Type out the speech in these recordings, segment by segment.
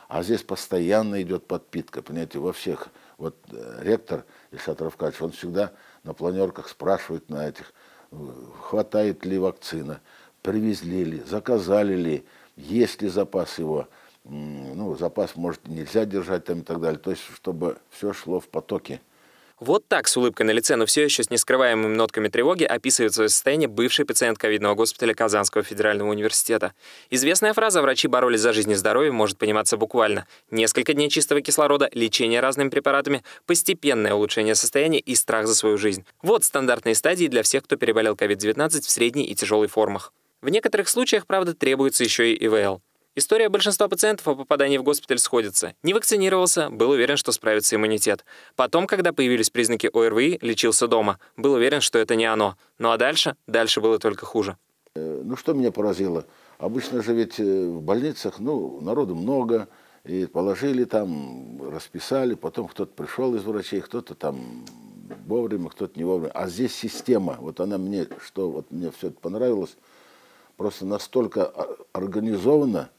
А здесь постоянно идет подпитка, понимаете, во всех. Вот ректор Ильшат Равкадович, он всегда на планерках спрашивает на этих, хватает ли вакцина, привезли ли, заказали ли, есть ли запас его. Ну, запас, может, нельзя держать там и так далее. То есть, чтобы все шло в потоке. Вот так, с улыбкой на лице, но все еще с нескрываемыми нотками тревоги, описывает свое состояние бывший пациент ковидного госпиталя Казанского федерального университета. Известная фраза «врачи боролись за жизнь и здоровье» может пониматься буквально. Несколько дней чистого кислорода, лечение разными препаратами, постепенное улучшение состояния и страх за свою жизнь. Вот стандартные стадии для всех, кто переболел COVID-19 в средней и тяжелой формах. В некоторых случаях, правда, требуется еще и ИВЛ. История большинства пациентов о попадании в госпиталь сходится. Не вакцинировался, был уверен, что справится иммунитет. Потом, когда появились признаки ОРВИ, лечился дома. Был уверен, что это не оно. Ну а дальше было только хуже. Ну что меня поразило? Обычно же ведь в больницах, народу много, и положили там, расписали, потом кто-то пришел из врачей, кто-то там вовремя, кто-то не вовремя. А здесь система, вот мне все это понравилось, просто настолько организована.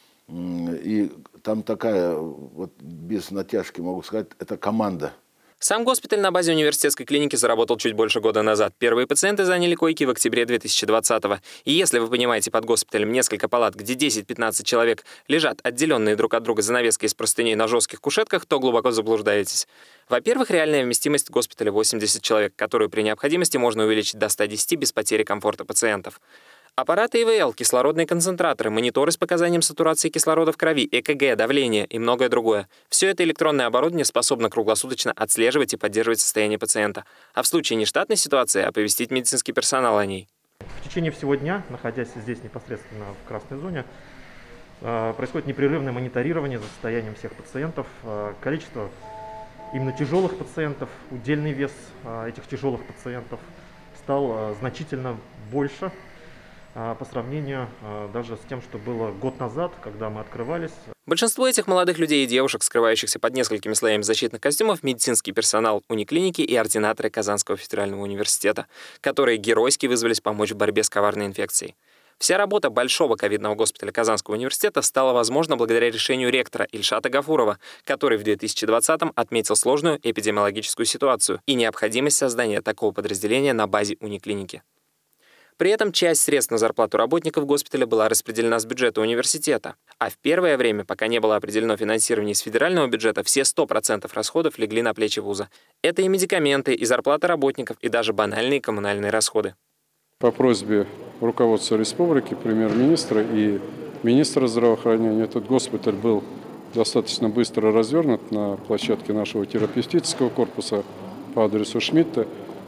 И там такая, вот без натяжки могу сказать, это команда. Сам госпиталь на базе университетской клиники заработал чуть больше года назад. Первые пациенты заняли койки в октябре 2020-го. И если вы понимаете под госпиталем несколько палат, где 10-15 человек лежат отделенные друг от друга занавеской из простыней на жестких кушетках, то глубоко заблуждаетесь. Во-первых, реальная вместимость госпиталя 80 человек, которую при необходимости можно увеличить до 110 без потери комфорта пациентов. Аппараты ИВЛ, кислородные концентраторы, мониторы с показанием сатурации кислорода в крови, ЭКГ, давление и многое другое. Все это электронное оборудование способно круглосуточно отслеживать и поддерживать состояние пациента. А в случае нештатной ситуации оповестить медицинский персонал о ней. В течение всего дня, находясь здесь непосредственно в красной зоне, происходит непрерывное мониторирование за состоянием всех пациентов. Количество именно тяжелых пациентов, удельный вес этих тяжелых пациентов стал значительно больше по сравнению даже с тем, что было год назад, когда мы открывались. Большинство этих молодых людей и девушек, скрывающихся под несколькими слоями защитных костюмов, медицинский персонал униклиники и ординаторы Казанского федерального университета, которые геройски вызвались помочь в борьбе с коварной инфекцией. Вся работа большого ковидного госпиталя Казанского университета стала возможна благодаря решению ректора Ильшата Гафурова, который в 2020-м отметил сложную эпидемиологическую ситуацию и необходимость создания такого подразделения на базе униклиники. При этом часть средств на зарплату работников госпиталя была распределена с бюджета университета. А в первое время, пока не было определено финансирование из федерального бюджета, все 100% расходов легли на плечи вуза. Это и медикаменты, и зарплата работников, и даже банальные коммунальные расходы. По просьбе руководства республики, премьер-министра и министра здравоохранения, этот госпиталь был достаточно быстро развернут на площадке нашего терапевтического корпуса по адресу Шмидта.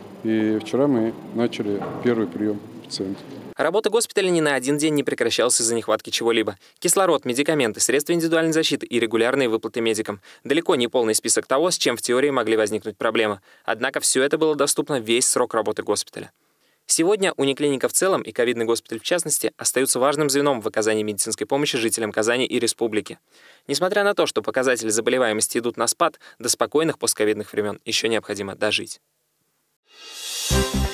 И вчера мы начали первый прием пациентов. Работа госпиталя ни на один день не прекращалась из-за нехватки чего-либо. Кислород, медикаменты, средства индивидуальной защиты и регулярные выплаты медикам. Далеко не полный список того, с чем в теории могли возникнуть проблемы. Однако все это было доступно весь срок работы госпиталя. Сегодня униклиника в целом и ковидный госпиталь в частности остаются важным звеном в оказании медицинской помощи жителям Казани и республики. Несмотря на то, что показатели заболеваемости идут на спад, до спокойных постковидных времен еще необходимо дожить.